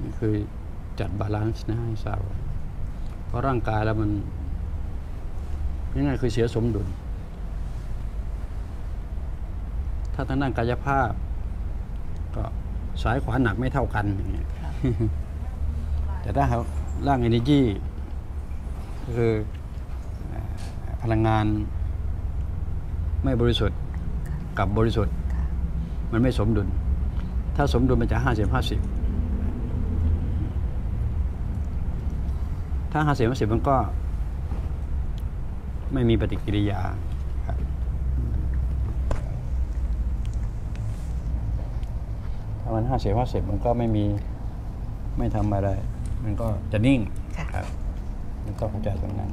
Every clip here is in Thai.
คือจัดบาลานซ์นะให้ทราบเพราะร่างกายแล้วมันง่ายๆคือเสียสมดุลถ้าทางด้านกายภาพก็ซ้ายขวาหนักไม่เท่ากันอย่างเงี้ยแต่ถ้าร่าง energy ก็คือพลังงานไม่บริสุทธิ์กับบริสุทธิ์มันไม่สมดุลถ้าสมดุลมันจะ50-50ถ้า50-50มันก็ไม่มีปฏิกิริยาถ้ามัน50-50มันก็ไม่ทำอะไรมันก็จะนิ่งครับมันต้องเข้าใจตรงนั้น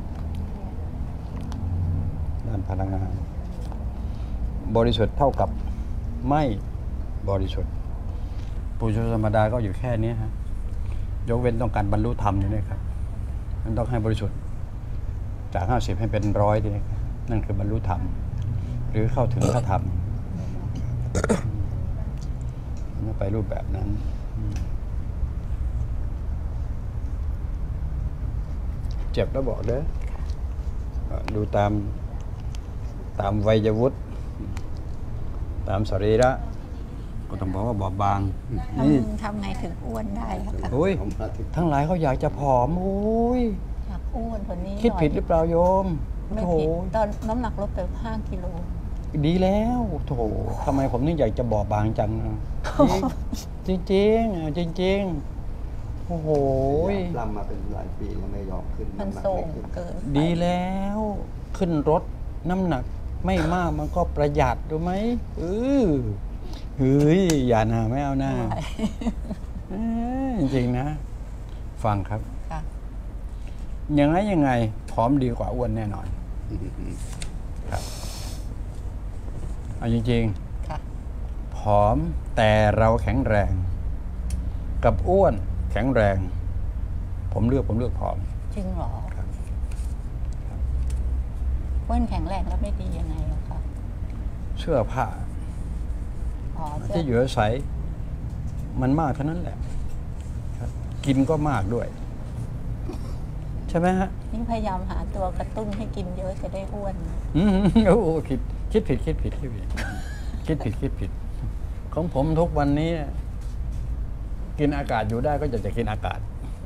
ด้านพลังงานบริสุทธิ์เท่ากับไม่บริสุทธิ์ปุถุชนธรรมดาก็อยู่แค่นี้ฮะยกเว้นต้องการบรรลุธรรมอยู่นี่ครับมันต้องให้บริสุทธิ์จาก50ให้เป็น100นี่นั่นคือบรรลุธรรมหรือเข้าถึงพระธรรมมันไปรูปแบบนั้นเจ็บแล้วบอกเด้อดูตามวัยวุฒิตามสรีระก็ต้องบอกว่าบอบบางนี่ทำไงถึงอ้วนได้คะโอ้ยทั้งหลายเขาอยากจะผอมโอ้ยอยากอ้วนคนนี้คิดผิดหรือเปล่าโยมไม่ผิดตอนน้ำหนักลดไป5 กิโลดีแล้วโถทำไมผมนี่อยากจะบอบบางจังจริงจริงจริงโอ้โหลำมาเป็นหลายปีแล้วไม่ยอมขึ้นมันส่งเกินดีแล้วขึ้นรถน้ำหนักไม่มากมันก็ประหยัดรู้ไหมเฮ้ยอย่านะไม่เอาหน้าจริงๆนะฟังครับยังไงผอมดีกว่าอ้วนแน่นอนครับเอาจริงๆผอมแต่เราแข็งแรงกับอ้วนแข็งแรงผมเลือกผอมจริงหรออ้วนแข็งแรงแล้วไม่ดียังไงล่ะคะเสื้อผ้าที่อยู่อาศัยมันมากเท่านั้นแหละกินก็มากด้วยใช่ไหมฮะนี่พยายามหาตัวกระตุ้นให้กินเยอะจะได้อ้วนโอ้คิดผิดของผมทุกวันนี้กินอากาศอยู่ได้ก็จะกินอากาศ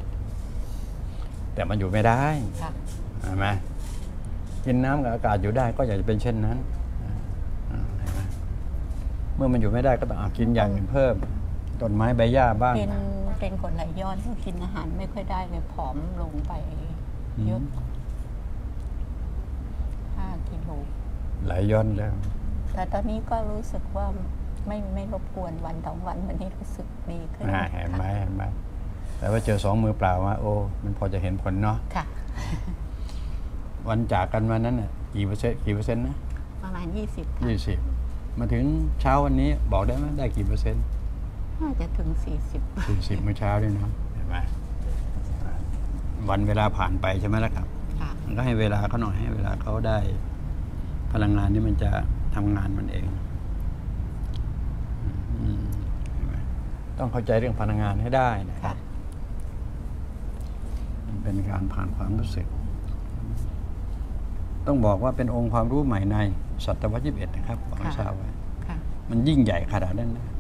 แต่มันอยู่ไม่ได้ใช่ไหมกินน้ำกับอากาศอยู่ได้ก็อยากจะเป็นเช่นนั้นเมื่อมันอยู่ไม่ได้ก็ต้องกินอย่างอื่นเพิ่มต้นไม้ใบหญ้าบ้างเป็นคนไหลย้อนที่กินอาหารไม่ค่อยได้เลยผอมลงไปเยอะ5 กิโลไหลย้อนแล้วแต่ตอนนี้ก็รู้สึกว่าไม่รบกวนวัน2 วันวันนี้รู้สึกดีขึ้นเห็นไหมแต่ว่าเจอ2 มือเปล่าว่าโอ้มันพอจะเห็นผลเนาะค่ะวันจากกันวันนั้นน่ะกี่เปอร์เซ็นต์นะประมาณ20 มาถึงเช้าวันนี้บอกได้ไหมได้กี่เปอร์เซ็นต์น่าจะถึง40 เมื่อเช้าด้วยนะเห็นไหมวันเวลาผ่านไปใช่ไหมล่ะครับมันก็ให้เวลาเขาหน่อยให้เวลาเขาได้พลังงานนี่มันจะทำงานมันเองต้องเข้าใจเรื่องพลังงานให้ได้นะครับมันเป็นการผ่านความรู้สึกต้องบอกว่าเป็นองค์ความรู้ใหม่ในศตวรรษที่21นะครับบอกให้ทราบไว้มันยิ่งใหญ่ขนาดนั้นนะ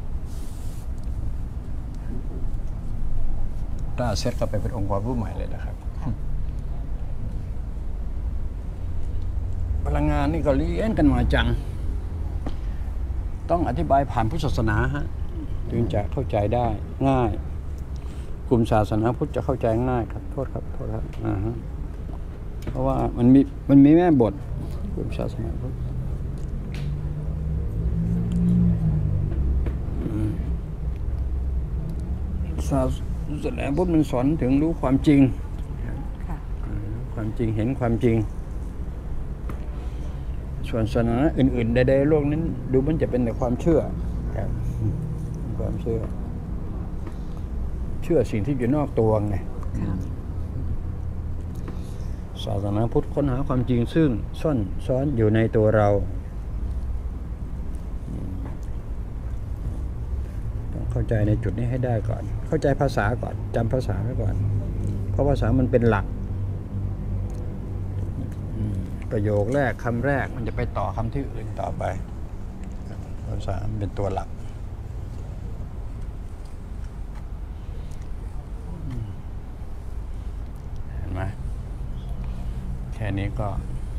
ถ้าเซตเข้าไปเป็นองค์ความรู้ใหม่เลยนะครับพลังงานนี่ก็เรียนกันมาจังต้องอธิบายผ่านพุทธศาสนาฮะถึงจะเข้าใจได้ง่ายกลุ่มศาสนาพุทธจะเข้าใจง่ายครับโทษครับเพราะว่ามันมีแม่บทกลุ่มศาสนาพุทธศาสนาพุทธมันสอนถึงรู้ความจริงความจริงเห็นความจริงส่วนศาสนาอื่นๆใดๆโลกนั้นดูมันจะเป็นแต่ความเชื่อความเชื่อสิ่งที่อยู่นอกตัวไงศาสนาพุทธค้นหาความจริงซึ่งซ่อนซ้อนอยู่ในตัวเราต้องเข้าใจในจุดนี้ให้ได้ก่อน เข้าใจภาษาก่อนจำภาษาไว้ก่อน เพราะภาษามันเป็นหลักประโยคแรกคำแรกมันจะไปต่อคำที่อื่นต่อไปภาษามันเป็นตัวหลักเห็นไหมแค่นี้ก็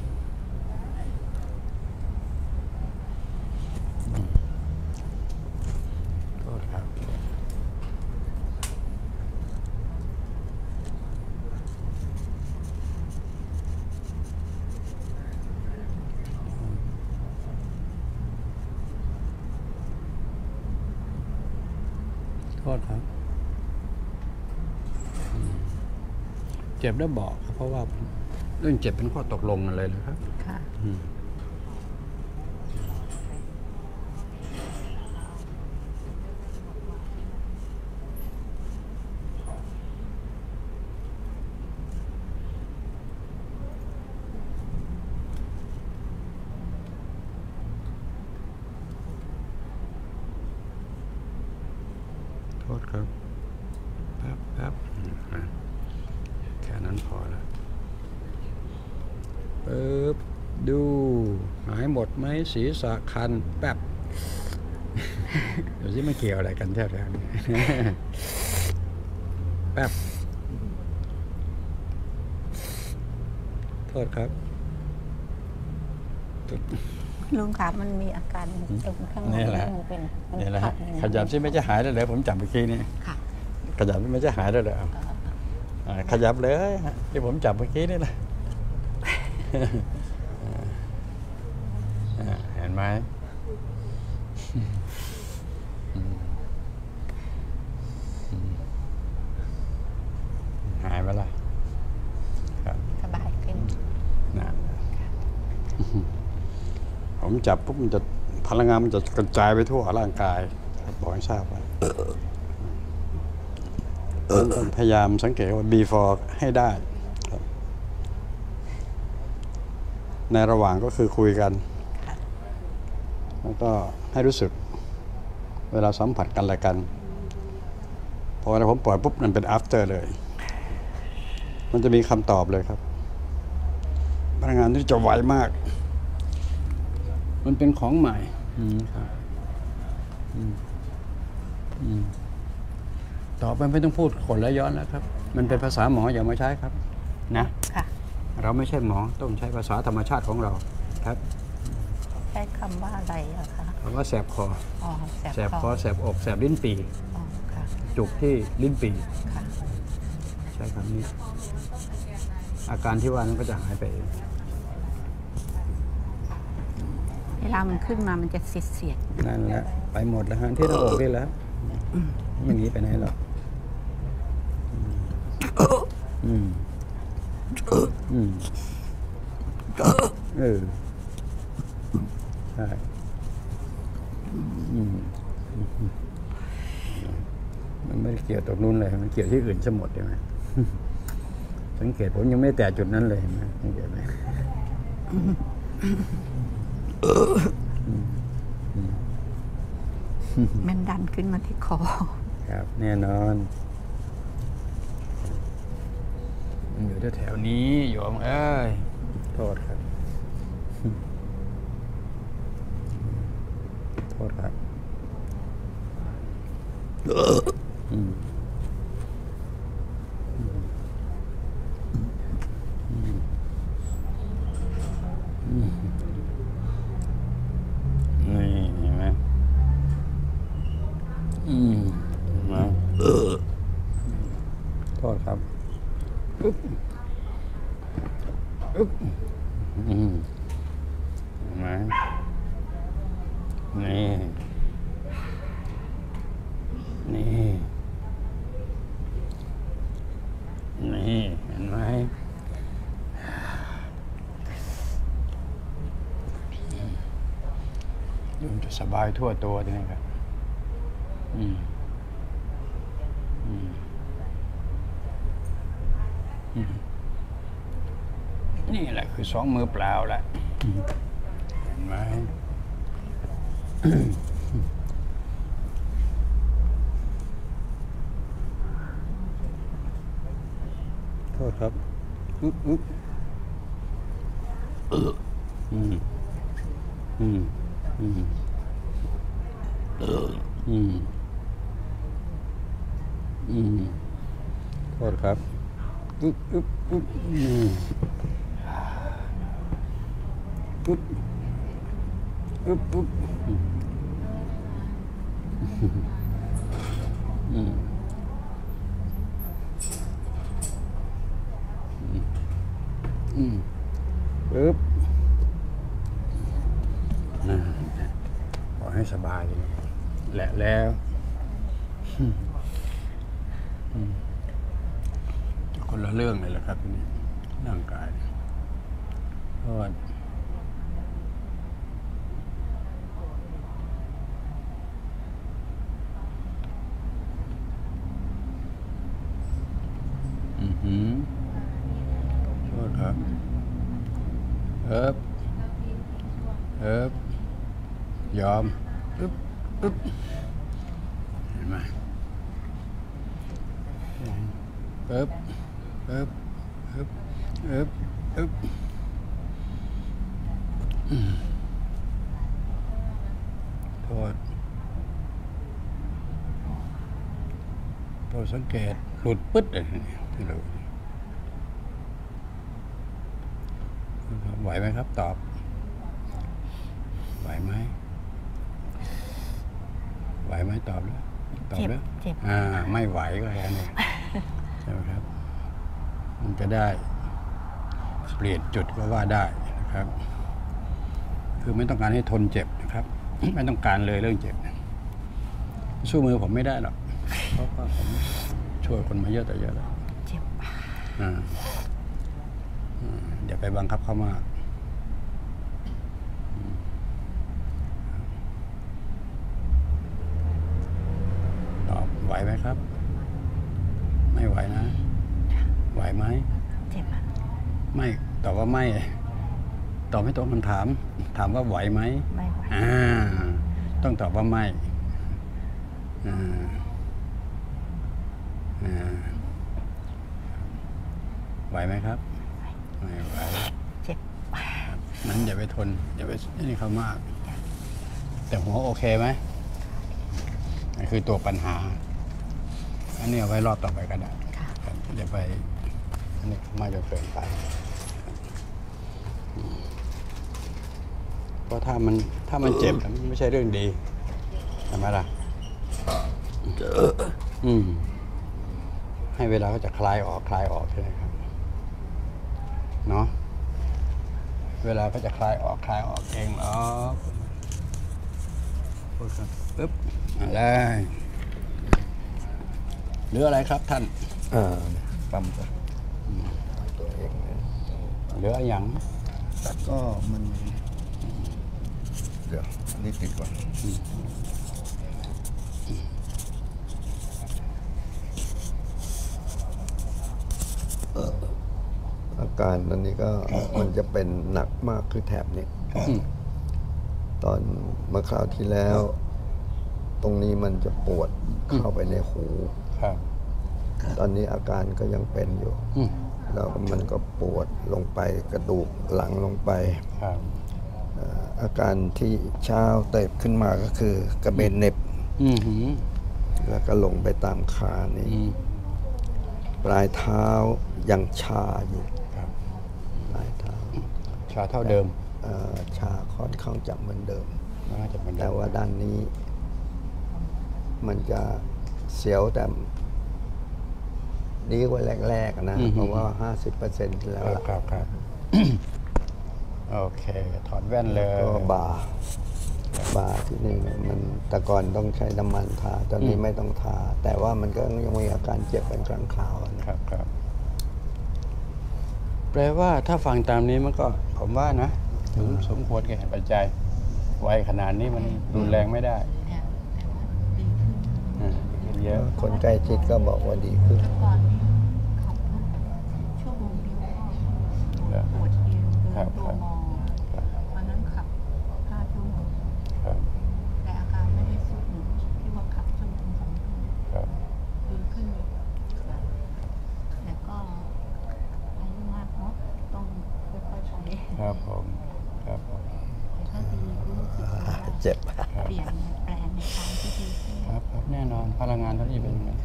โทษครับโทษครับเจ็บแล้วบอกครับเพราะว่าเรื่องเจ็บเป็นข้อตกลงกันเลยนะครับค่ะโทษครับแป๊บแค่นั้นพอแล้วปึ๊บดูหายหมดไหมศีรษะคันแป๊บ เดี๋ยวสิไม่เกี่ยวอะไรกันแท้ๆนี่ แป๊บโทษครับลุงขามันมีอาการตรงข้างนี่แหละมันเป็นมันนี่แหละขัฮะดอย่างขยับสิไม่จะหายได้เลยผมจับเมื่อกี้นี่ค่ะขยับไม่จะหายได้เลยขยับเลยฮะที่ผมจับเมื่อกี้นี่แหละเห็นไหมหายไปละครับสบายขึ้นนะผมจับปุ๊บมันจะพลังงานมันจะกระจายไปทั่วร่างกายครับบอกให้ทราบว่าต้องพยายามสังเกตว่า before ให้ได้ครับในระหว่างก็คือคุยกัน แล้วก็ให้รู้สึกเวลาสัมผัสกันอะไรกันพอเวลาผมปล่อยปุ๊บมันเป็น after เลย มันจะมีคำตอบเลยครับพลังงานที่จะไวมาก มันเป็นของใหม่ครับต่อไปไม่ต้องพูดขนและย้อนแล้วครับ มันเป็นภาษาหมออย่ามาใช้ครับ นะค่ะเราไม่ใช่หมอต้องใช้ภาษาธรรมชาติของเราครับใช้คำว่าอะไรอะคะคำว่าแสบคออ๋อแสบคอแสบอกแสบลิ้นปี่อ๋อค่ะจุกที่ลิ้นปี่ค่ะใช่ครับนี่อาการที่ว่านั้นก็จะหายไปเองเวลามันขึ้นมามันจะเสียดนั่นแหละไปหมดแล้วฮะที่เราอกนี่แล้วไม่หนีไปไหนหรอกใช่มันไม่ได้เกี่ยวตรงนู้นเลยมันเกี่ยวที่อื่นซะหมดใช่ไหมสังเกตผมยังไม่แตะจุดนั้นเลยนะสังเกตไหมมันดันขึ้นมาที่คอครับแน่นอนมันอยู่แถวๆนี้โยมเอ้ยโทษครับโทษครับนี่เห็นไหมมาโทษครับเห็นไหมนี่นี่นี่เห็นไหมมันจะสบายทั่วตัวทีนี้ครับนี่แหละคือสองมือเปล่าแล้วเห็นไหมษครับอึ๊บอึ๊บอืมอืมอืมอืมอืมโทษครับอึ๊บอึ๊บอึ๊บอืมอึ๊บอึ๊บอึ๊บอืมอืมอึ๊บขอให้สบายเลยแหละแล้วคนละเรื่องเลยแหละครับทีนี้ร่างกายเพราะว่าโทษครับเอิบยอมอึ๊บอึ๊บเห็นไหมเอิบเอิบเอิบเอิบเอิบโทษสังเกตหลุดปึ๊ดเลยที่เราไหวไหมครับตอบไหวไหมตอบแล้วเจ็บไม่ไหวก็แค่นี้ใช่ไหมครับมันจะได้เปลี่ยนจุดก็ว่าได้นะครับคือไม่ต้องการให้ทนเจ็บนะครับ ไม่ต้องการเลยเรื่องเจ็บสู้มือผมไม่ได้หรอกเพราะว่าผมช่วยคนมาเยอะแต่เยอะแล้วเจ็บอย่าไปบังคับเขามากตอบไหวไหมครับไม่ไหวนะไหวไหมเจ็บไม่ตอบว่าไม่ตอบไม่ตรงคำถามว่าไหวไหมไม่ไหวต้องตอบว่าไม่ไหวไหมครับไม่ไหวเจ็บนั้นอย่าไปทนอย่าไปนี่เขามากแต่หัวโอเคไหมนั่นคือตัวปัญหาอันนี้เอาไว้รอบต่อไปก็ได้อย่าไปอันนี้มากจนเกินไปเพราะถ้ามันเจ็บมันไม่ใช่เรื่องดีใช่ไหมล่ะให้เวลาก็จะคลายออกใช่ไหมครับเนาะเวลาก็จะคลายออกเองหรอกปึ๊บอะไรหรืออะไรครับท่านปั๊มตัวเองเหลืออย่างก็มันเดี๋ยวนี่ติดก่อนอาการตอนนี้ก็มันจะเป็นหนักมากคือแถบนี้ตอนเมื่อคราวที่แล้ว ตรงนี้มันจะปวดเข้าไปในหูตอนนี้อาการก็ยังเป็นอยู่แล้วมันก็ปวดลงไปกระดูกหลังลงไปอาการที่เช้าเติบขึ้นมาก็คือกระเบนเหน็บแล้วก็ลงไปตามขานี่ปลายเท้ายังชาอยู่ปลายเท้าชาเท่าเดิมชาค่อนข้างจะเหมือนเดิมแต่ว่าด้านนี้มันจะเสียวแต่ดีกว่าแรกๆนะเพราะว่า 50% แล้วครับโอเคถอดแว่นเลยก็บ่าที่นี่มันแต่ก่อนต้องใช้น้ำมันทาตอนนี้ไม่ต้องทาแต่ว่ามันก็ยังมีอาการเจ็บเป็นครั้งคราวครับแปลว่าถ้าฟังตามนี้มันก็ผมว่านะถึงสมควรแก่ปัจจัยวัยขนาดนี้มันรุนแรงไม่ได้เยอะคนใกล้ชิดก็บอกว่าดีขึ้นชั่วโมงเดียวปวดเอวเดินตัวงอวันนั้นขับ5 ชั่วโมงแต่อาการไม่ได้สุดหนึ่งที่ว่าขับชั่วโมง2 ชั่วโมงดีขึ้นแต่ก็น่นอนพลังงานเท่านี้เป็นยังไง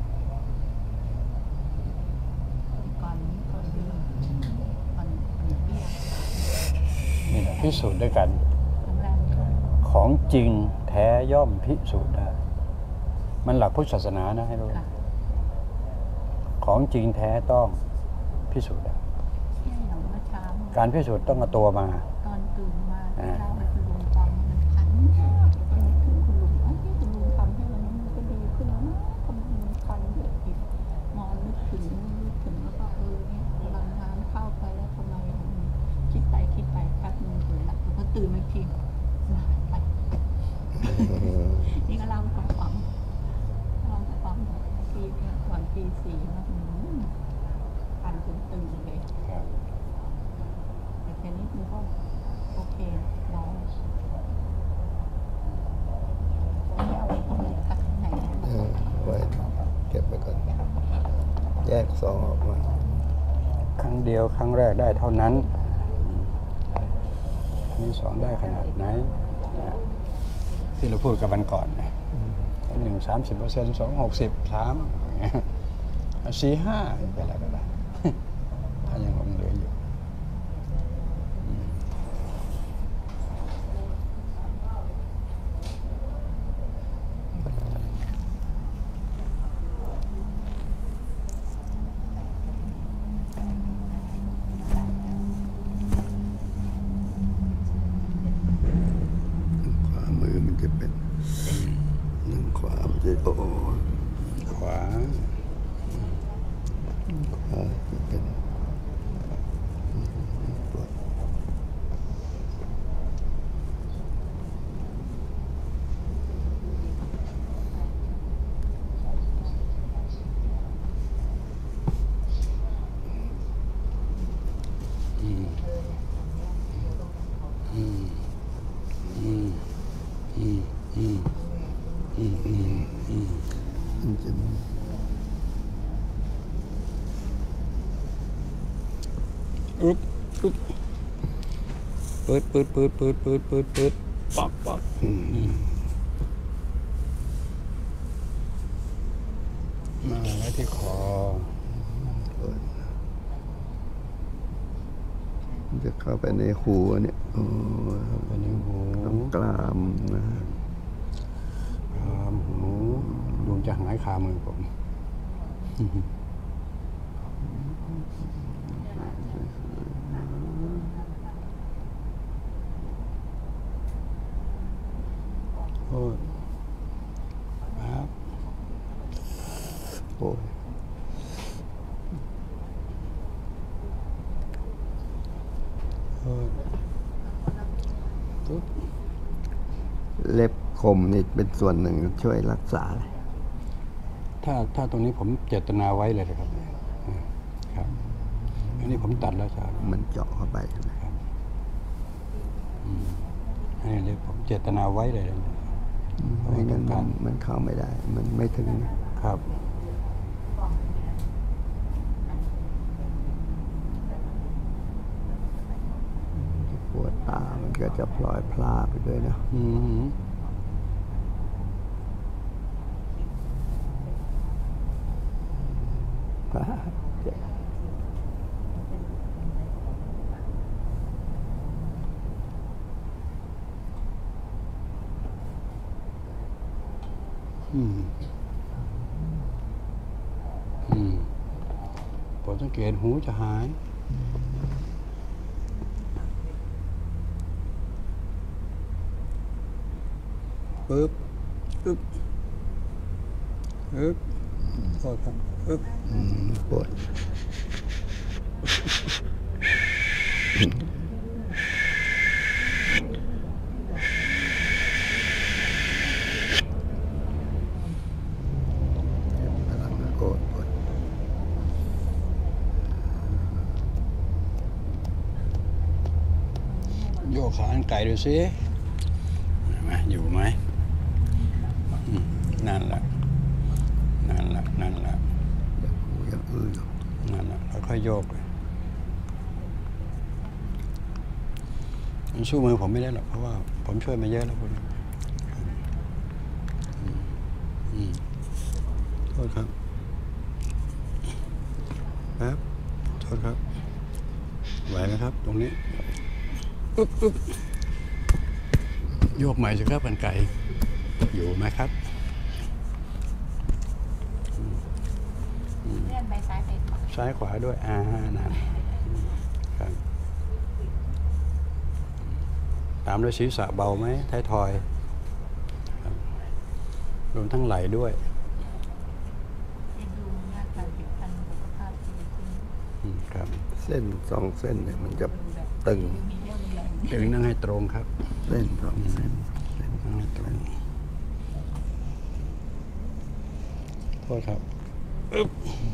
ก่อนนี้ก่อนดีก่อนเปี้ยนี่แหละพิสูจน์ด้วยกันครั้งแรกก็ของจริงแท้ย่อมพิสูจน์ได้ มันหลักพุทธศาสนานะให้รู้ค่ะของจริงแท้ต้องพิสูจน์ได้เนี่ยอย่างเมื่อเช้าการพิสูจน์ต้องเอาตัวมาตอนตื่นมาเช้าไปคุณลุงฟังมันคันก็นึกถึงคุณลุงที่คุณลุงทำให้วันนี้มันก็ดีขึ้นแล้วนะทำไมมันคันเยอะอีกนอนนึกถึงแล้วก็เนี่ยพลังงานเข้าไปแล้วทำไมคิดไปแป๊บนึงเผลอละแล้วก็ตื่นมาอีกทีหายไป นี่ก็เล่าให้ฟังปีก่อนปี4นะคันจนตื่นเลยแต่แค่นี้มันก็โอเคเราอันนี้เอาไว้ตรงไหนคะข้างในไว้เก็บไปก่อน แยกซองออกมาครั้งเดียวครั้งแรกได้เท่านั้นครั้งที่สองได้ขนาดไหนที่เราพูดกับวันก่อนนะ1 30% 2 60 3 4 5เป็นอะไรก็ได้ ถ้ายังหลงเหลืออยู่ขวามือมันจะเป็นหนึ่งขวามันจะโอ้ขวาขวาจะเป็นปวด มันจะอึ๊บอึ๊บเปิดปักมาไว้ที่คอมันจะเข้าไปในหูเนี่ยโอ้ไปในหูกลามนะคาหูดวงจะหายคามือผม โอ้ยครับโอ้ยโอ้ยปุ๊บเล็บคมนี่เป็นส่วนหนึ่งช่วยรักษาเลยถ้าตรงนี้ผมเจตนาไว้เลยนะครับครับอันนี้ผมตัดแล้วจ้ะมันเจาะเข้าไปใช่ไหมอันนี้เลยผมเจตนาไว้เลยนะไม่งั้นมันเข้าไม่ได้ มันไม่ถึงครับปวดตา มันก็จะพลอยพลาไปด้วยนะอืม ผมสังเกตหูจะหายปึ๊บปึ๊บปึ๊บโทษครับปึ๊บปวดโอ้ปวดโยกขาอันไกลดูสิเห็นไหมอยู่ไหมนั่นแหละนั่นแหละนั่นแหละอย่างอื่นนั่นแหละค่อยๆโยกเลยมันสู้มือผมไม่ได้หรอกเพราะว่าผมช่วยมาเยอะแล้วคุณษครับครับโทษครับไหวไหมครับ ตรงนี้อึ๊บอึ๊บโยกใหม่สิครับกันไก่อยู่ไหมครับเลื่อนไปซ้ายไปขวาซ้ายขวาด้วยนั่นครับตามด้วยศีรษะเบาไหมท้ายทอยครับรวมทั้งไหล่ด้วยให้ดูหน้าตาผิวพรรณสุขภาพดีขึ้นครับเส้นสองเส้นเนี่ยมันจะดูแบบตึงมีเรี่ยวมีแรงดึงนั่งให้ตรงครับเส้นสองเส้นนั่งให้ตรงโทษครับอึ๊บ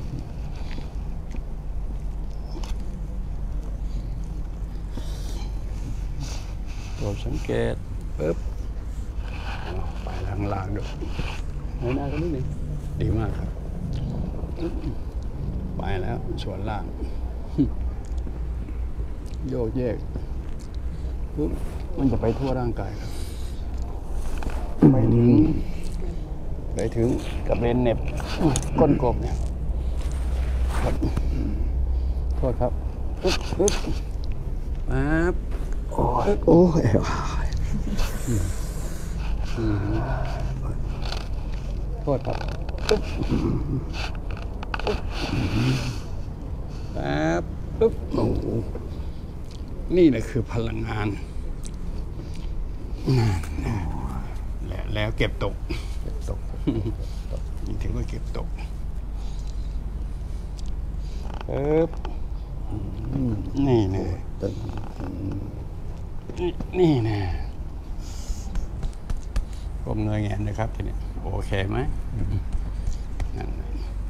โปรดสังเกตปึ๊บไปล่างๆด้วยเงยหน้ากันนิดนึงดีมากครับอึ๊บไปแล้วส่วนล่าง โยกเยกปุ๊บมันจะไปทั่วร่างกายครับไปถึงกับเลนเหน็บก้นกบเนี่ยครับโทษครับปึ๊บปึ๊บปั๊บโอ้ยโอ้ยโทษครับปึ๊บปั๊บปึ๊บโอ้โหนี่แหละคือพลังงานแล้วเก็บตกตกนี่ถือว่าเก็บตกปึ๊บนี่นะตึงนี่นะก้มเงยแงนนะครับทีนี้โอเคไหมนั่น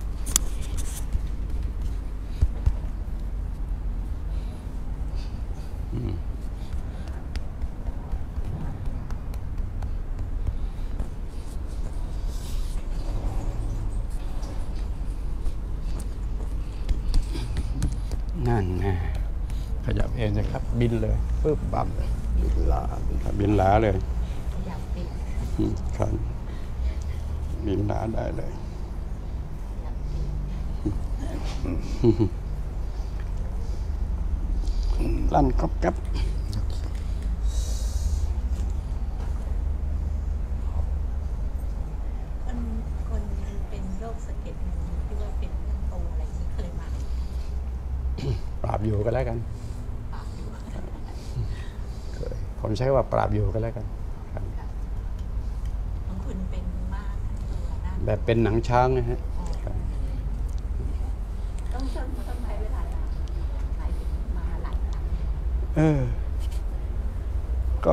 นั่นนะขยับเองนะครับ บินเลยปึ๊บปั๊บบินลาครับบินหลาเลยขยับปีกครับบินหลาได้เลย ลั่นกับกับคนเป็นโรคสะเก็ดเงินที่ว่าเป็นเรื่องโตอะไรนี้เคยมาปราบอยู่กันแล้วกันปากอยู่เคยผมใช้ว่าปราบอยู่กันแล้วกันครับบางคนเป็นมากตัวด้านแบบเป็นหนังช้างนะฮะครับต้องใช้เวลานานหลายมาหลายครั้งก็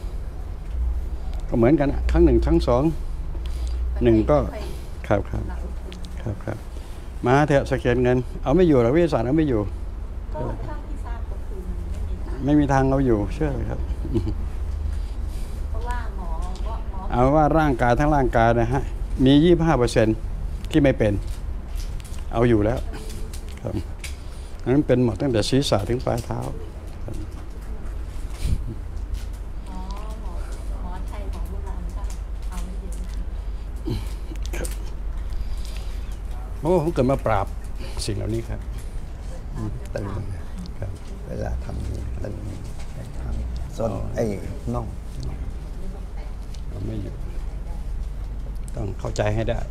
เหมือนกันอะครั้งหนึ่งครั้งสองหนึ่งก็ครับครับเราครับมาเถอะสแกนเงิน เอาไม่อยู่หรอกวิทยาศาสตร์เอาไม่อยู่ก็เท่าที่ทราบก็คือมันไม่มีทางไม่มีทางเอาอยู่เชื่อเลยครับเพราะว่าหมอเอาว่าร่างกายทั้งร่างกายนะฮะมี 25% ที่ไม่เป็น เอาอยู่แล้วครับนั้นเป็นหมดตั้งแต่ศีรษะถึงปลายเท้าครับหมอไทยของโบราณก็เอาไม่เยอะเพราะว่าผมเกิดมาปราบสิ่งเหล่านี้ครับตึงครับเวลาทำนี่ตึงทำส้นไอ้น่องเราไม่อยู่ ต้องเข้าใจให้ได้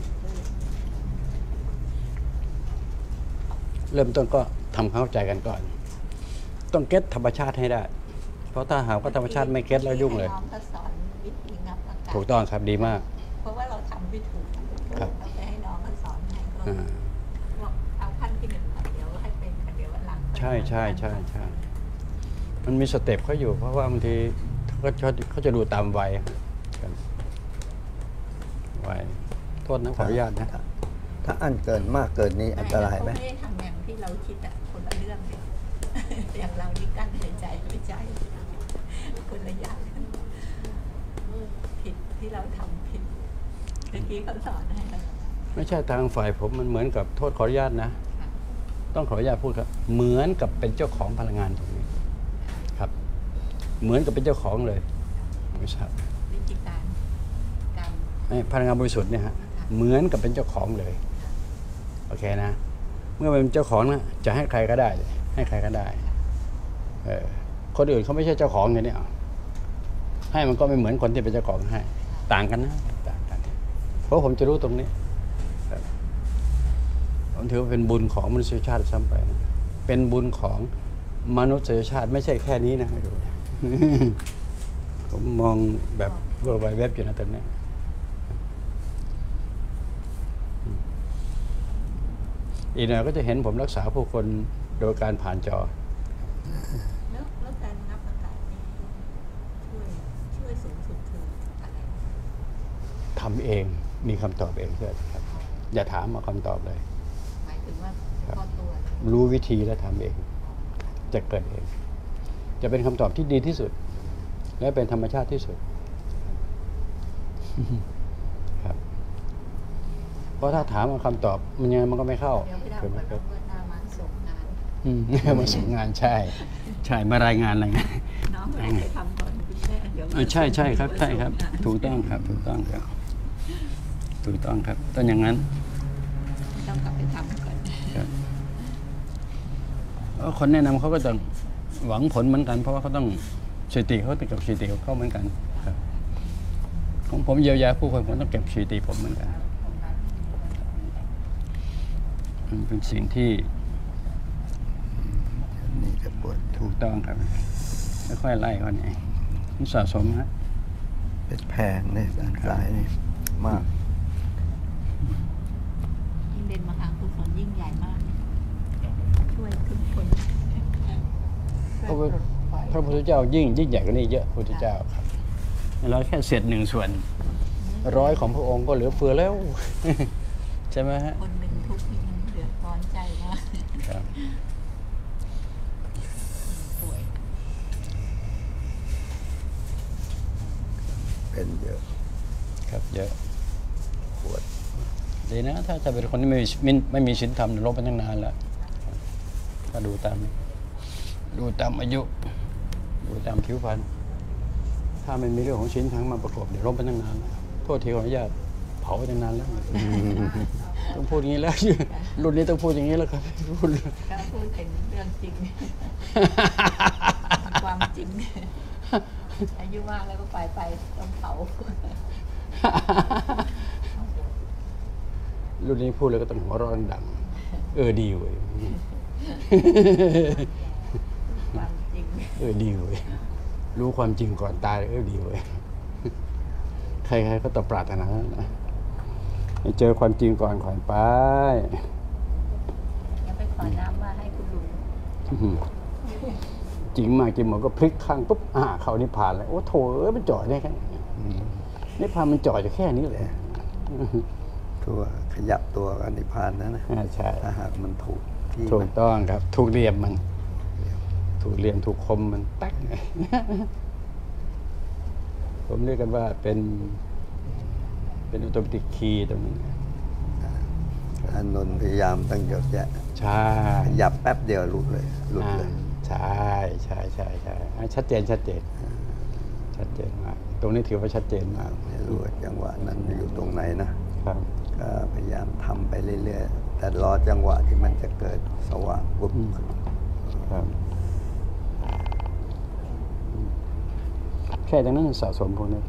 เริ่มต้นก็ทำเข้าใจกันก่อน ต้องเก็ตธรรมชาติให้ได้ เพราะถ้าหากว่าธรรมชาติไม่เก็ตแล้วยุ่งเลยน้องก็สอนวิธีงับอากาศถูกต้องครับดีมากเพราะว่าเราทำไม่ถูกครับเราไปให้น้องเขาสอนให้ก็อ่าบอกเอาขั้นที่หนึ่งก่อนเดี๋ยวให้เป็นเดี๋ยววันหลังใช่มันมีสเต็ปเขาอยู่ เพราะว่าบางทีเขาจะดูตามวัยครับวัยโทษนะขออนุญาตนะถ้าอันเกินมากเกินนี้อันตรายไหมเขาไม่ได้ทำอย่างที่เราคิดอะคนละเรื่องเลย อย่างเรานี่กั้นหายใจไม่ใจคนละอย่างกันผิดที่เราทำผิดเมื่อกี้เขาสอนให้เราไม่ใช่ทางฝ่ายผมมันเหมือนกับโทษขออนุญาตนะ ต้องขออนุญาตพูดครับ เหมือนกับเป็นเจ้าของพลังงานตรงนี้ครับ เหมือนกับเป็นเจ้าของเลยไม่ทราบวิธีการพลังงานบริสุทธิ์เนี่ยฮะค่ะเหมือนกับเป็นเจ้าของเลยโอเคนะเมื่อเป็นเจ้าของนะจะให้ใครก็ได้ให้ใครก็ได้คนอื่นเขาไม่ใช่เจ้าของไงเนี่ยให้มันก็ไม่เหมือนคนที่เป็นเจ้าของให้ต่างกันนะต่างกันเพราะผมจะรู้ตรงนี้ผมถือว่าเป็นบุญของมนุษยชาติซ้ำไปนะเป็นบุญของมนุษยชาติไม่ใช่แค่นี้นะดูผมมองแบบเวิร์ลไวด์เว็บอยู่นะตอนนี้อีกหน่อยก็จะเห็นผมรักษาผู้คนโดยการผ่านจอแล้วการนับอากาศนี่ช่วยสูงสุดคืออะไรทำเองมีคำตอบเองเพื่อนครับอย่าถามมาคำตอบเลยหมายถึงว่าพอตัวรู้วิธีแล้วทำเองจะเกิดเองจะเป็นคำตอบที่ดีที่สุดและเป็นธรรมชาติที่สุดครับเพราะถ้าถามมาคำตอบมันยังไงมันก็ไม่เข้าเดี๋ยวไม่ได้มาส่งงานมาส่งงานใช่มารายงานอะไรนะน้องไปทำก่อนคุณแม่เดี๋ยวใช่ครับใช่ครับถูกต้องครับถูกต้องครับต้องอย่างนั้นต้องกลับไปทำก่อนคนแนะนำเขาก็จะหวังผลเหมือนกันเพราะว่าเขาต้องสถิติเขาติดกับสถิติเขาเหมือนกันครับของผมเยียวยาผู้คนผมต้องเก็บสถิติผมเหมือนกันมันเป็นสิ่งที่นี่จะปวดถูกต้องครับค่อยๆไล่ก่อนเองมันสะสมฮะเป็นแพงเนี่ยด้านซ้ายนี่มากยิ่งเป็นมหากุศลยิ่งใหญ่มากช่วยทุกคนพระพุทธเจ้ายิ่งใหญ่กว่านี้เยอะพระพุทธเจ้าครับเราแค่เศษ1 ส่วน100ของพระองค์ก็เหลือเฟือแล้วใช่ไหมฮะคนหนึ่งทุกข์นี่มันเดือดร้อนใจมากครับป่วยเป็นเยอะครับเยอะปวดดีนะถ้าจะเป็นคนที่ไม่มีศีลธรรมลบไปตั้งนานแล้วถ้าดูตามอายุดูตามผิวพรรณถ้ามันมีเรื่องของศีลธรรมมาประกอบเดี๋ยวลบไปตั้งนานแล้วโทษทีขออนุญาตเผาไปตั้งนานแล้วต้องพูดอย่างนี้แล้วรุ่นนี้ต้องพูดอย่างนี้แล้วครับพูดเป็นเรื่องจริงความจริงอายุมากแล้วก็ไปต้องเผารุ่นนี้พูดแล้วก็ต้องหัวเราะดังดีเว้ยความจริงดีเว้ยรู้ความจริงก่อนตายดีเว้ยใครๆก็ต้องปรารถนานะให้เจอความจริงก่อนไปยังไปขอน้ำมาให้คุณลุงจริงมากจริงหมดก็พลิกข้างปุ๊บเข้านิพพานเลยโอ้โถมันจ่อยได้แค่นิพพานมันจ่อยจะแค่นี้เลยทั่วขยับตัวกันนิพพานนะใช่ถ้าหากมันถูกที่ถูกต้องครับถูกเหลี่ยมมันถูกเหลี่ยมถูกคมมันแตกผมเรียกกันว่าเป็นออโตเมติกคีย์ตรงนี้อานนท์พยายามตั้งเยอะแยะใช่ขยับแป๊บเดียวหลุดเลยใช่ชัดเจนมากตรงนี้ถือว่าชัดเจนมากไม่รู้จังหวะนั้นอยู่ตรงไหนนะครับก็พยายามทำไปเรื่อยๆแต่รอจังหวะที่มันจะเกิดสว่างปุ๊บครับแค่จากนั้นสะสมพวกนี้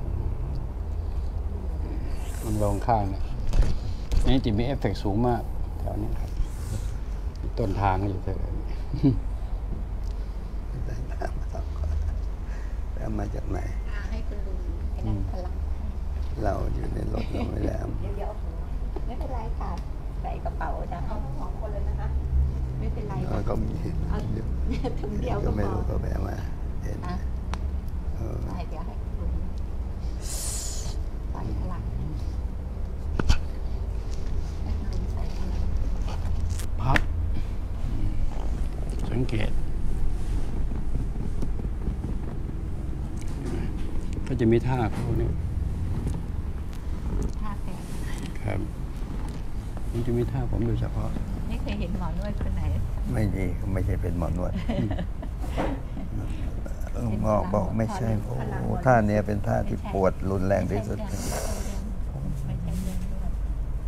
มันลงข้างเนี่ยนี่จะมีเอฟเฟกต์สูงมากแถวนี้ครับต้นทางอยู่เท่านั้นได้ทางมาสักก่อนแล้วมาจากไหนให้คุณลุงให้นั่งพลังเราอยู่ในรถเราไม่แล้วเดี๋ยวไม่เป็นไรค่ะใส่กระเป๋าจะเอา2 คนเลยนะคะไม่เป็นไรก็มีถุงเดียวก็ไม่รู้ก็แบบมาเห็นเดี๋ยวให้คุณลุงใส่พลังพับสังเกตก็จะมีท่าพวกนี้ท่าแฝงครับมันจะมีท่าผมโดยเฉพาะไม่เคยเห็นหมอนวดคนไหนไม่ใช่เป็นหมอนวดงอกบอกไม่ใช่โอ้ท่านี้เป็นท่าที่ปวดรุนแรงที่สุด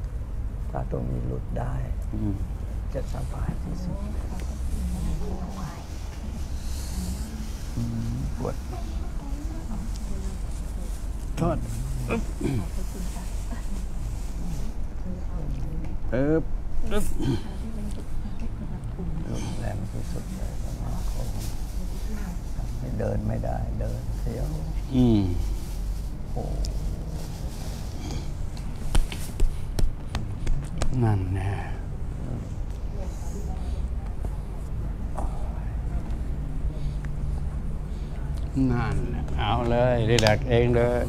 ตรงนี้หลุดได้ จะสบายที่สุดปวดโทษอึ๊บอึ๊บรุนแรงที่สุดเลยประมาณเขาทำให้เดินไม่ได้เดินเสียวโอ้นั่นแน่นั่นแหละเอาเลยรีแลกซ์เองเลย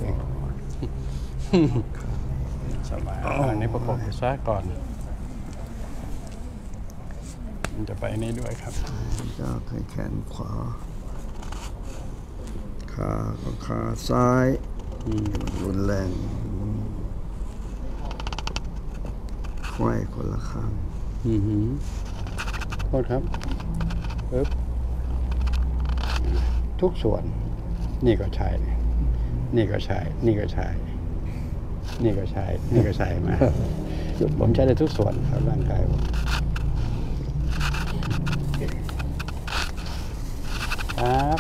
สบายอันนี้ประกบซะก่อนมันจะไปนี่ด้วยครับจะเคยแขนขวาขาก็ขาซ้ายรุนแรงไขว้คนละข้างโทษครับปึ๊บทุกส่วน นี่ก็ใช่นี่ก็ใช่นี่ก็ใช่นี่ก็ใช่นี่ก็ใช่มาผมใช้ได้ทุกส่วนครับร่างกายผมครับ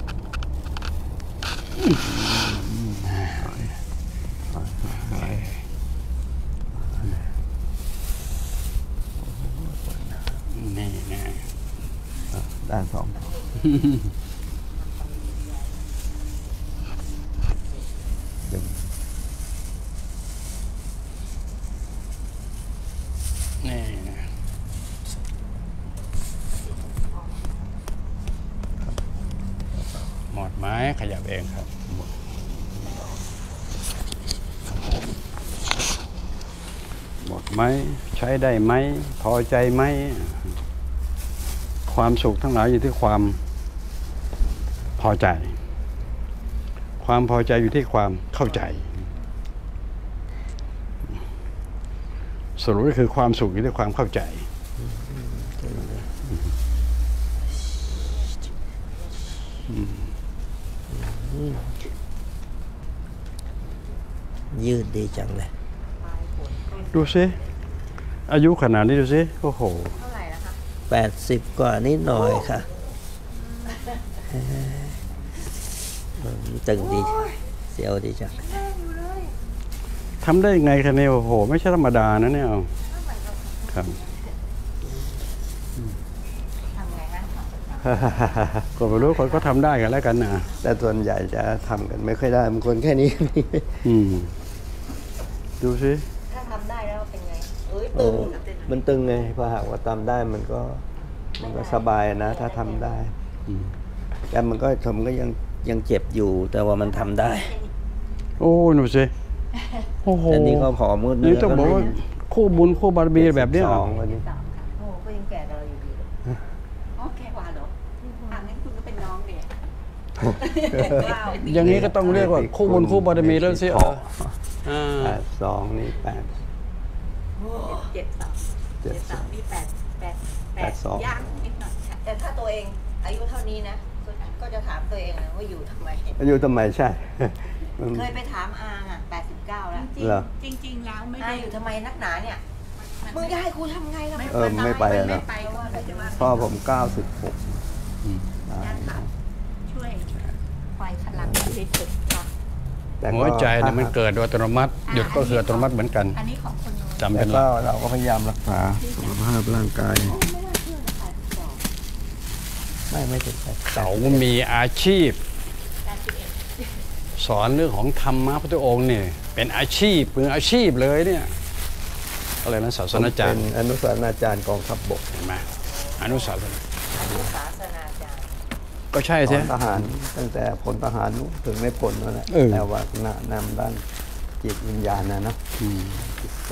นี่นะด้านสองดึงนี่นะหมดไหมขยับเองครับหมดไหมใช้ได้ไหมพอใจไหมความสุขทั้งหลายอยู่ที่ความพอใจความพอใจอยู่ที่ความเข้าใจสรุปก็คือความสุขอยู่ที่ความเข้าใจยืดดีจังเลยดูสิอายุขนาดนี้ดูสิโอ้โหเท่าไหร่นะคะ 80 กว่านิดหน่อยค่ะตึงดีเสียวดีจังทำได้ยังไงคะเนี่ยโอ้โห ไม่ใช่ธรรมดานะเนี่ยครับทำไงฮะก็ไม่รู้คนก็ทำได้กันแล้วกันนะแต่ส่วนใหญ่จะทำกันไม่ค่อยได้บางคนแค่นี้ดูสิถ้าทำได้แล้วเป็นไงเอ้ยโอ้ตึงมันตึงไงพอหากว่าทำได้มันก็สบายนะ ถ้าทำได้ แต่มันก็ยังเจ็บอยู่ แต่ว่ามันทำได้โอ้ดูสิโอ้โหแต่นี่ก็ผอมมืดนี่ต้องบอกว่าคู่บุญคู่บารมีแบบเนี้ยสองวันนี้ๆ3 ค่ะโอ้ก็ยังแก่กับเราอยู่ดีเลยอ๋อแก่กว่าเหรออ่างั้นคุณก็เป็นน้องเด็กอย่างนี้ก็ต้องเรียกว่าคู่บุญคู่บารมีแล้วสิ 82นี่8 73นี่8 ย่างนิดหน่อยค่ะแต่ถ้าตัวเองอายุเท่านี้นะก็จะถามตัวเองนะว่าอยู่ทำไมอายุทำไมใช่เคยไปถามอาอ่ะ89 แล้วเหรอจริงๆแล้วไม่อาได้อยู่ทำไมนักหนาเนี่ยมึงจะให้กูทำไงล่ะไม่ไปอะไม่นะไปก็เลยจะว่าพ่อผม96 ย่างค่ะช่วยไฟพลังที่สุดค่ะแต่ก็หัวใจเนี่ยมันเกิดโดยอัตโนมัติหยุดก็คืออัตโนมัติเหมือนกันอันนี้ของคนนู้นจำแต่เป็นหลัก็กเราก็พยายามรักษาสุขภาพร่างกาย ไม่ถึงแต่เขามีอาชีพ สอนเรื่องของธรรมะพระพุทธองค์เนี่ยเป็นอาชีพมืออาชีพเลยเนี่ยอะไรนะศาสนาจารเป็ย์นอนุสาวนาจารย์กองทัพบกเห็นไหมอนุสาวรีย์ศาสนาจารย์ก็ใช่สใช่อนทหารตั้งแต่พลทหารนู้นถึงไม่พลนั่นแหละเออแต่ว่านำด้านจิตวิญญาณนะจิตใจ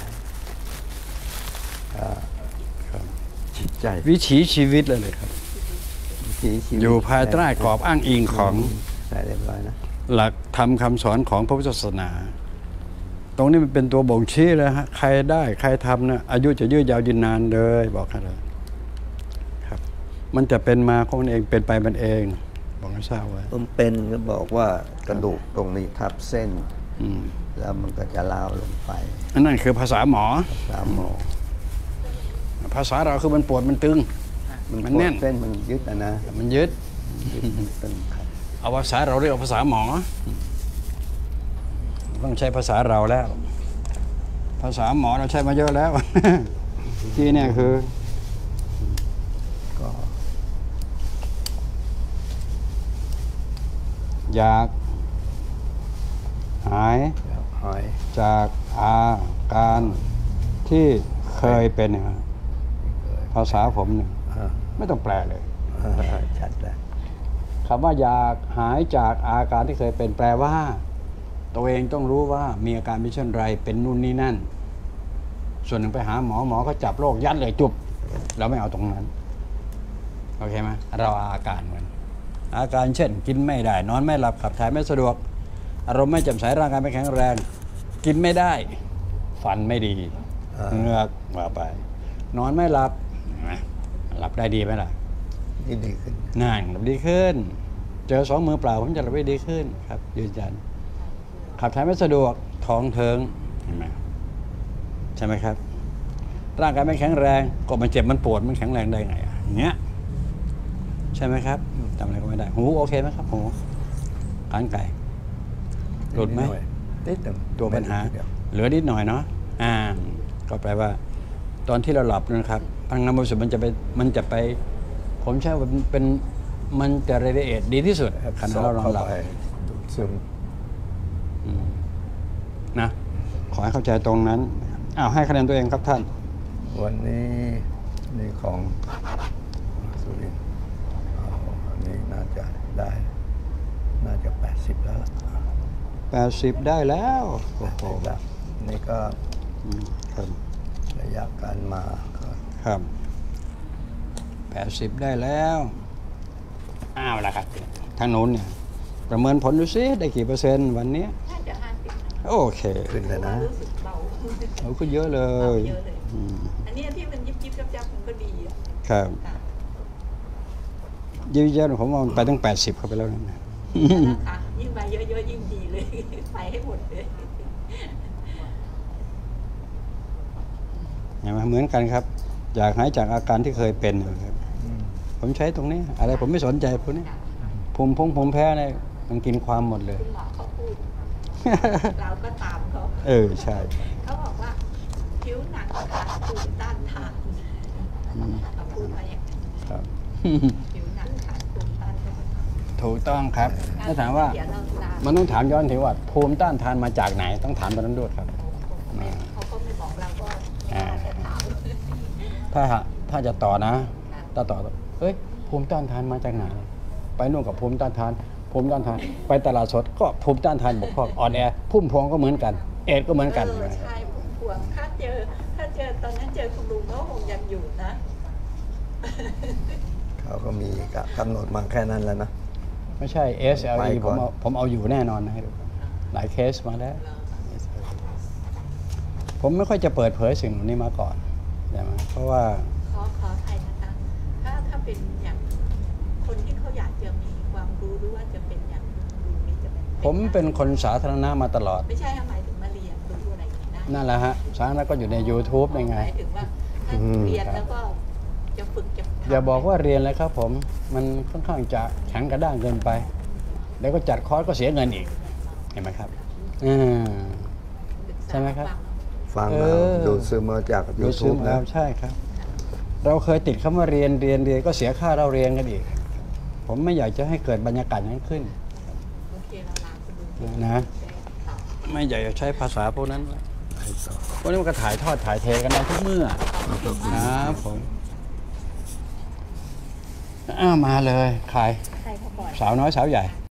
จิตใจวิถีชีวิตเลยครับวิถีชีวิตอยู่ภายใต้กรอบอ้างอิงของใช่เรียบร้อยนะหลักธรรมคำสอนของพระพุทธศาสนา ตรงนี้มันเป็นตัวบ่งชี้เลยฮะใครได้ใครทำนะอายุจะยืดยาวยืนนานเลยบอกให้เลยครับ มันจะเป็นมาของมันเองเป็นไปมันเองบอกให้ทราบไว้ผมเป็นก็บอกว่ากระดูกตรงนี้ทับเส้น แล้วมันก็จะล้าวลงไปอันนั้นคือภาษาหมอตามหมอภาษาเราคือมันปวดมันตึง มันแน่นเส้นมันยึดนะมันยึดตึงครับเอาภาษาเราเรียกว่าภาษาหมอต้องใช้ภาษาเราแล้ว ภาษาหมอเราใช้มาเยอะแล้ว ที่เนี่ยคือก็อยากหายหายจากอาการที่เคยเป็นเนี่ยภาษาผมเนี่ยไม่ต้องแปลเลยชัดแล้วคำว่าอยากหายจากอาการที่เคยเป็นแปลว่า ตัวเองต้องรู้ว่ามีอาการเป็นเช่นไรเป็นนู่นนี่นั่น ส่วนหนึ่งไปหาหมอหมอก็จับโรคยัดเลยจุบเราไม่เอาตรงนั้นโอเคไหมเราเอาอาการมันอาการเช่น กินไม่ได้นอนไม่หลับขับถ่ายไม่สะดวก อารมณ์ไม่แจ่มใสร่างกายไม่แข็งแรง กินไม่ได้ ฟันไม่ดีเหงือกว่าไป นอนไม่หลับเห็นไหมหลับได้ดีไหมล่ะนี่ดีขึ้นนั่นหลับดีขึ้น เจอ2 มือเปล่าผมจะหลับได้ดีขึ้นครับยืนยันขับถ่ายไม่สะดวกท้องเทิงเห็นไหมใช่ไหมครับ ร่างกายไม่แข็งแรงก็มันเจ็บมันปวดมันแข็งแรงได้ไงอย่างเงี้ยใช่ไหมครับทำอะไรก็ไม่ได้หูโอเคไหมครับหูขานไก่หลุดไหมนิดหนึ่งตัวปัญหาเดี๋ยวเหลือนิดหน่อยเนาะก็แปลว่า ตอนที่เราหลับนะครับพลังงานบริสุทธิ์มันจะไปผมใช้ว่าเป็นมันจะละเอียดดีที่สุดขณะเรานอนหลับเข้าไปดูดซึมนะขอให้เข้าใจตรงนั้นให้คะแนนตัวเองครับท่านวันนี้นี่ของสุรินทร์อันนี้น่าจะได้ น่าจะ80แล้วล่ะ 80 ได้แล้วโอ้โห 80แล้วนี่ก็ครับระยะการมาก็ครับ80 ได้แล้วละครับทางโน้นเนี่ยประเมินผลดูซิได้กี่เปอร์เซ็นต์วันนี้น่าจะ50 โอเคขึ้นเลยนะรู้สึกเบาเอาก็เยอะเลเบาย เยอะเลยอันนี้ที่มันยิบยิบยับยับมันก็ดีอ่ะครับค่ะเยอะๆผมว่ามันไปตั้ง80เข้าไปแล้วนะค่ะยิ่งไปเยอะๆยิ่งดีเลย ไปให้หมดเลยเห็นไหมเหมือนกันครับ อยากหายจากอาการที่เคยเป็นนะครับผมใช้ตรงนี้ อะไรผมไม่สนใจพวกนี้ผมแพ้เนี่ยมันกินความหมดเลยคุณหมอเขาพูด เราก็ตามเขาใช่เขาบอกว่าผิวหนังขาดภูมิต้านทานเขาพูดมาอย่างนั้นครับผิวหนังขาดภูมิต้านทานถูกต้องครับถ้าถามว่าเดี๋ยวเราลามันต้องถามย้อนถึงว่าภูมิต้านทานมาจากไหน ต้องถามตอนนั้นด้วยครับเขาก็ไม่บอกเราก็ไม่น่าจะถามถ้าจะต่อนะถ้าต่อเฮ้ยภูมิต้านทานมาจากไหน ไปนู่นกับภูมิต้านทานไปตลาดสดก็ภูมิต้านทานบกพร่องอ่อนแอพุ่มพวงก็เหมือนกัน เอดส์ก็เหมือนกันใช่ผมห่วงถ้าเจอตอนนั้นเจอคุณลุงก็คงยังอยู่นะเขาก็มีกำหนดมาแค่นั้นแล้วนะไม่ใช่ไป SLE ก่อนผมเอาอยู่แน่นอนนะให้ดูหลายเคสมาแล้ว ผมไม่ค่อยจะเปิดเผยสิ่งเหล่านี้มาก่อนใช่ไหมเพราะว่าขอไทยนะคะถ้าเป็นอย่างคนที่เขาอยากจะมีความรู้หรือว่าจะเป็นอย่างลุงนี่จะเป็นผมเป็นคนสาธารณะมาตลอดไม่ใช่หมายถึงมาเรียนรู้อะไรอย่างนี้ได้นั่นแหละฮะสาธารณะก็อยู่ใน YouTube ได้ไงหมายถึงว่าถ้าเรียนแล้วก็จะฝึกจะทำอย่าบอกว่าเรียนเลยครับผมมันค่อนข้างจะแข็งกระด้างเกินไป แล้วก็จัดคอร์สก็เสียเงินอีก เห็นไหมครับใช่ไหมครับฟังมาดูซึมมาจากดูซึม YouTube แล้นะวใช่ครับ เราเคยติดคำว่าเรียนก็เสียค่าเราเรียนกันอีก ผมไม่อยากจะให้เกิดบรรยากาศอย่างนั้นขึ้นโอเคเราลาคุณลุงนะ ไม่อยากจะใช้ภาษาพวกนั้นพวกนี้มันก็ถ่ายทอดถ่ายเทกันได้ทุกเมื่อนะผมมาเลยใครใครเขาบอกสาวน้อยสาวใหญ่